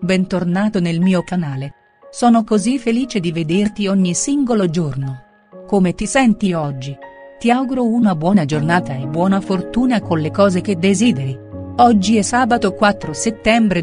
bentornato nel mio canale. Sono così felice di vederti ogni singolo giorno. Come ti senti oggi? Ti auguro una buona giornata e buona fortuna con le cose che desideri. Oggi è sabato 4 settembre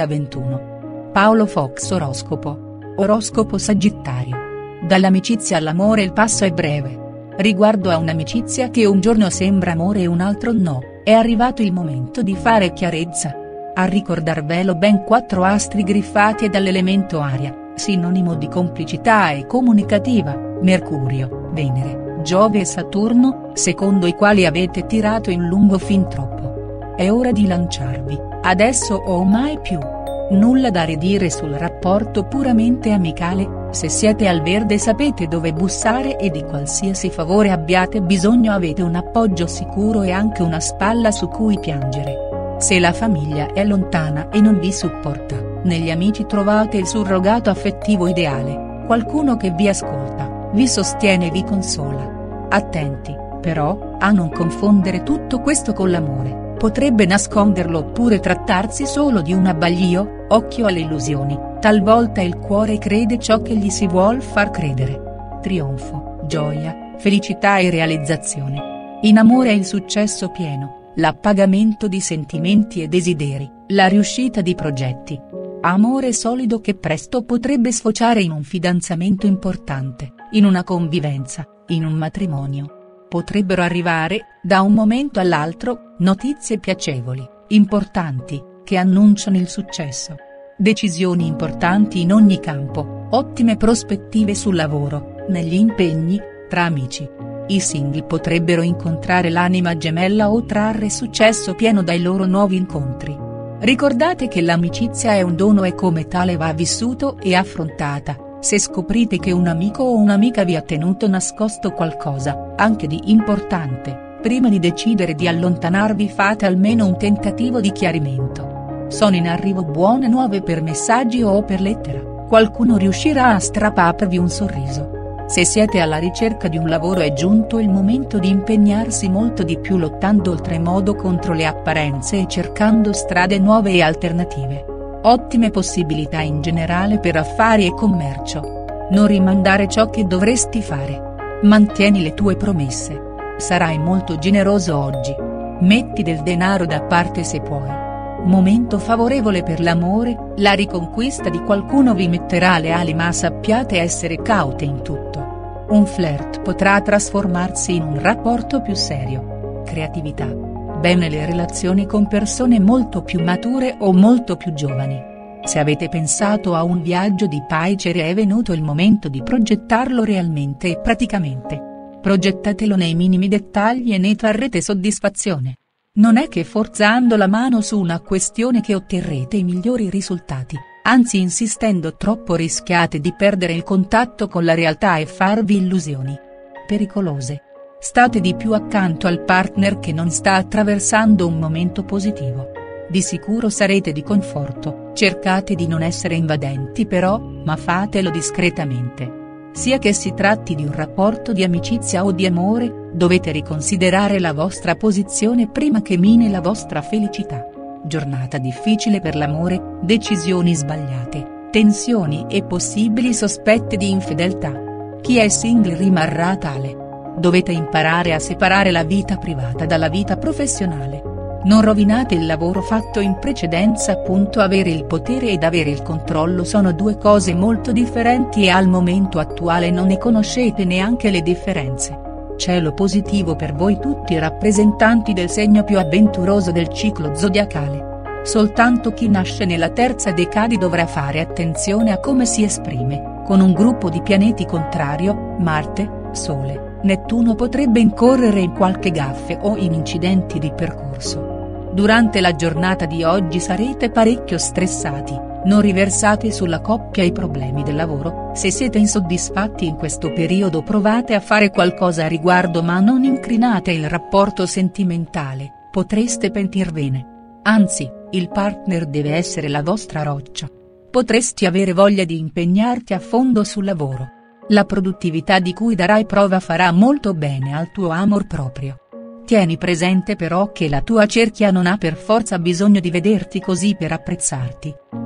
2021. Paolo Fox Oroscopo. Oroscopo Sagittario. Dall'amicizia all'amore il passo è breve. Riguardo a un'amicizia che un giorno sembra amore e un altro no, è arrivato il momento di fare chiarezza. A ricordarvelo ben 4 astri griffati dall'elemento aria, sinonimo di complicità e comunicativa, Mercurio, Venere, Giove e Saturno, secondo i quali avete tirato in lungo fin troppo. È ora di lanciarvi, adesso o mai più. Nulla da ridire sul rapporto puramente amicale, se siete al verde sapete dove bussare e di qualsiasi favore abbiate bisogno avete un appoggio sicuro e anche una spalla su cui piangere. Se la famiglia è lontana e non vi supporta, negli amici trovate il surrogato affettivo ideale, qualcuno che vi ascolta, vi sostiene e vi consola. Attenti, però, a non confondere tutto questo con l'amore, potrebbe nasconderlo oppure trattarsi solo di un abbaglio, occhio alle illusioni, talvolta il cuore crede ciò che gli si vuol far credere. Trionfo, gioia, felicità e realizzazione. In amore è il successo pieno, l'appagamento di sentimenti e desideri, la riuscita di progetti. Amore solido che presto potrebbe sfociare in un fidanzamento importante, in una convivenza, in un matrimonio. Potrebbero arrivare, da un momento all'altro, notizie piacevoli, importanti, che annunciano il successo. Decisioni importanti in ogni campo, ottime prospettive sul lavoro, negli impegni, tra amici. I single potrebbero incontrare l'anima gemella o trarre successo pieno dai loro nuovi incontri. Ricordate che l'amicizia è un dono e come tale va vissuto e affrontata. Se scoprite che un amico o un'amica vi ha tenuto nascosto qualcosa, anche di importante, prima di decidere di allontanarvi fate almeno un tentativo di chiarimento. Sono in arrivo buone nuove per messaggi o per lettera, qualcuno riuscirà a strapparvi un sorriso. Se siete alla ricerca di un lavoro è giunto il momento di impegnarsi molto di più lottando oltremodo contro le apparenze e cercando strade nuove e alternative. Ottime possibilità in generale per affari e commercio. Non rimandare ciò che dovresti fare. Mantieni le tue promesse. Sarai molto generoso oggi. Metti del denaro da parte se puoi. Momento favorevole per l'amore, la riconquista di qualcuno vi metterà le ali ma sappiate essere caute in tutto. Un flirt potrà trasformarsi in un rapporto più serio. Creatività. Bene le relazioni con persone molto più mature o molto più giovani. Se avete pensato a un viaggio di paicere è venuto il momento di progettarlo realmente e praticamente. Progettatelo nei minimi dettagli e ne trarrete soddisfazione. Non è che forzando la mano su una questione che otterrete i migliori risultati, anzi insistendo troppo rischiate di perdere il contatto con la realtà e farvi illusioni pericolose. State di più accanto al partner che non sta attraversando un momento positivo. Di sicuro sarete di conforto, cercate di non essere invadenti però, ma fatelo discretamente. Sia che si tratti di un rapporto di amicizia o di amore, dovete riconsiderare la vostra posizione prima che mini la vostra felicità. Giornata difficile per l'amore, decisioni sbagliate, tensioni e possibili sospetti di infedeltà. Chi è single rimarrà tale. Dovete imparare a separare la vita privata dalla vita professionale. Non rovinate il lavoro fatto in precedenza. Avere il potere ed avere il controllo sono due cose molto differenti e al momento attuale non ne conoscete neanche le differenze. Cielo positivo per voi tutti i rappresentanti del segno più avventuroso del ciclo zodiacale. Soltanto chi nasce nella terza decade dovrà fare attenzione a come si esprime, con un gruppo di pianeti contrario, Marte, Sole, Nettuno potrebbe incorrere in qualche gaffe o in incidenti di percorso. Durante la giornata di oggi sarete parecchio stressati, non riversate sulla coppia i problemi del lavoro, se siete insoddisfatti in questo periodo provate a fare qualcosa a riguardo ma non incrinate il rapporto sentimentale, potreste pentirvene. Anzi, il partner deve essere la vostra roccia. Potresti avere voglia di impegnarti a fondo sul lavoro. La produttività di cui darai prova farà molto bene al tuo amor proprio. Tieni presente però che la tua cerchia non ha per forza bisogno di vederti così per apprezzarti.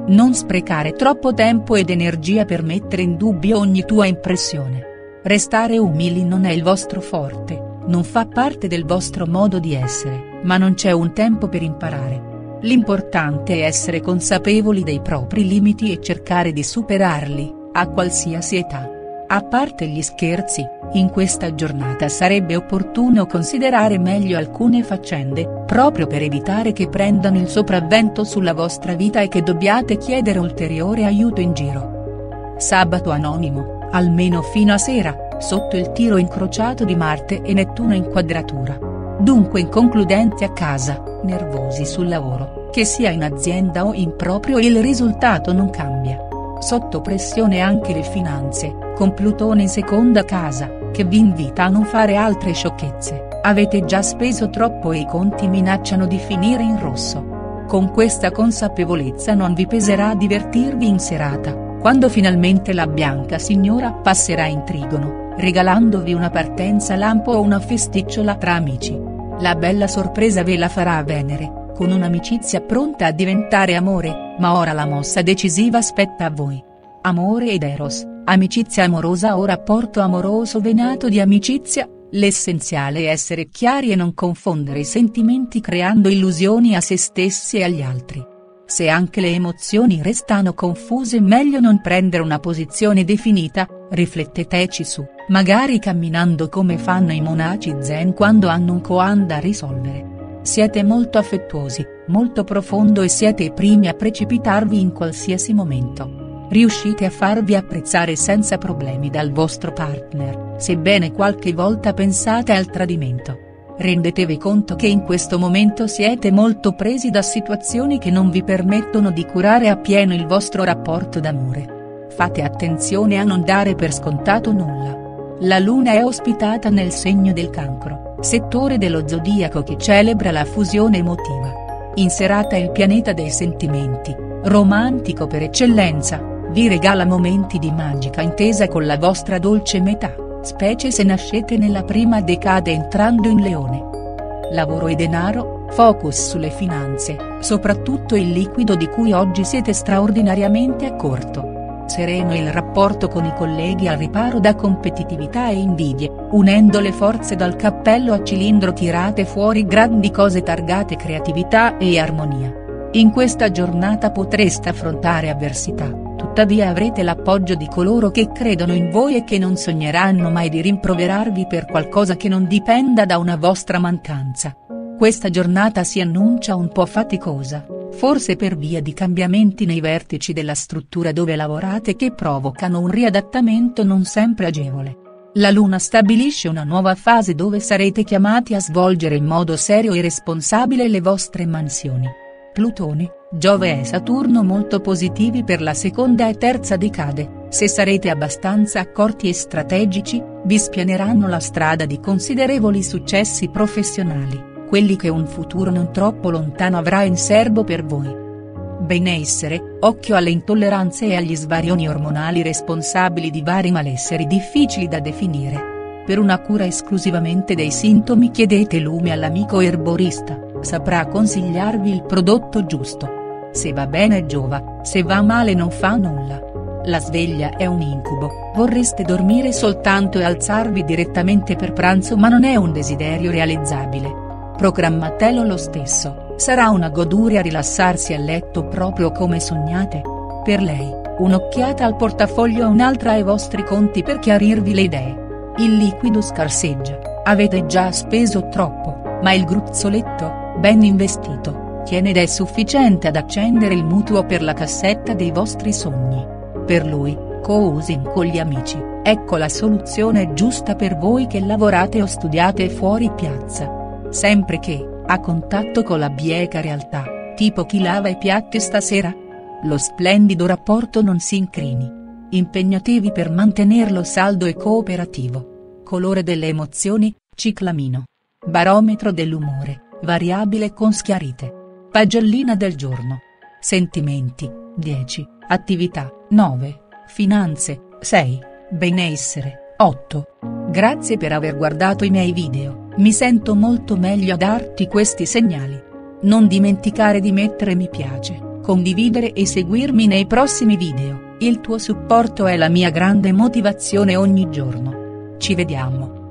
Non sprecare troppo tempo ed energia per mettere in dubbio ogni tua impressione. Restare umili non è il vostro forte, non fa parte del vostro modo di essere, ma non c'è un tempo per imparare. L'importante è essere consapevoli dei propri limiti e cercare di superarli, a qualsiasi età. A parte gli scherzi, in questa giornata sarebbe opportuno considerare meglio alcune faccende, proprio per evitare che prendano il sopravvento sulla vostra vita e che dobbiate chiedere ulteriore aiuto in giro. Sabato anonimo, almeno fino a sera, sotto il tiro incrociato di Marte e Nettuno in quadratura. Dunque inconcludenti a casa, nervosi sul lavoro, che sia in azienda o in proprio il risultato non cambia. Sotto pressione anche le finanze, con Plutone in seconda casa, che vi invita a non fare altre sciocchezze, avete già speso troppo e i conti minacciano di finire in rosso. Con questa consapevolezza non vi peserà divertirvi in serata, quando finalmente la bianca signora passerà in trigono, regalandovi una partenza lampo o una festicciola tra amici. La bella sorpresa ve la farà Venere, con un'amicizia pronta a diventare amore, ma ora la mossa decisiva spetta a voi. Amore ed Eros, amicizia amorosa o rapporto amoroso venato di amicizia, l'essenziale è essere chiari e non confondere i sentimenti creando illusioni a se stessi e agli altri. Se anche le emozioni restano confuse meglio non prendere una posizione definita, rifletteteci su, magari camminando come fanno i monaci zen quando hanno un koan da risolvere. Siete molto affettuosi, molto profondo e siete i primi a precipitarvi in qualsiasi momento. Riuscite a farvi apprezzare senza problemi dal vostro partner, sebbene qualche volta pensate al tradimento. Rendetevi conto che in questo momento siete molto presi da situazioni che non vi permettono di curare appieno il vostro rapporto d'amore. Fate attenzione a non dare per scontato nulla. La luna è ospitata nel segno del Cancro, settore dello zodiaco che celebra la fusione emotiva. In serata il pianeta dei sentimenti, romantico per eccellenza, vi regala momenti di magica intesa con la vostra dolce metà, specie se nascete nella prima decade entrando in Leone. Lavoro e denaro, focus sulle finanze, soprattutto il liquido di cui oggi siete straordinariamente a corto. Sereno il rapporto con i colleghi al riparo da competitività e invidie, unendo le forze dal cappello a cilindro tirate fuori grandi cose targate creatività e armonia. In questa giornata potreste affrontare avversità, tuttavia avrete l'appoggio di coloro che credono in voi e che non sogneranno mai di rimproverarvi per qualcosa che non dipenda da una vostra mancanza. Questa giornata si annuncia un po' faticosa, forse per via di cambiamenti nei vertici della struttura dove lavorate che provocano un riadattamento non sempre agevole. La luna stabilisce una nuova fase dove sarete chiamati a svolgere in modo serio e responsabile le vostre mansioni. Plutone, Giove e Saturno molto positivi per la seconda e terza decade, se sarete abbastanza accorti e strategici, vi spianeranno la strada di considerevoli successi professionali, quelli che un futuro non troppo lontano avrà in serbo per voi. Benessere, occhio alle intolleranze e agli svarioni ormonali responsabili di vari malesseri difficili da definire. Per una cura esclusivamente dei sintomi chiedete lume all'amico erborista, saprà consigliarvi il prodotto giusto. Se va bene giova, se va male non fa nulla. La sveglia è un incubo, vorreste dormire soltanto e alzarvi direttamente per pranzo ma non è un desiderio realizzabile. Programmatelo lo stesso, sarà una goduria rilassarsi a letto proprio come sognate. Per lei, un'occhiata al portafoglio e un'altra ai vostri conti per chiarirvi le idee. Il liquido scarseggia, avete già speso troppo, ma il gruzzoletto, ben investito, tiene ed è sufficiente ad accendere il mutuo per la cassetta dei vostri sogni. Per lui, co-housing con gli amici, ecco la soluzione giusta per voi che lavorate o studiate fuori piazza. Sempre che, a contatto con la bieca realtà, tipo chi lava i piatti stasera? Lo splendido rapporto non si incrini. Impegnatevi per mantenerlo saldo e cooperativo. Colore delle emozioni, ciclamino. Barometro dell'umore, variabile con schiarite. Pagellina del giorno. Sentimenti, 10, attività, 9, finanze, 6, benessere, 8. Grazie per aver guardato i miei video, mi sento molto meglio a darti questi segnali. Non dimenticare di mettere mi piace, condividere e seguirmi nei prossimi video, il tuo supporto è la mia grande motivazione ogni giorno. Ci vediamo.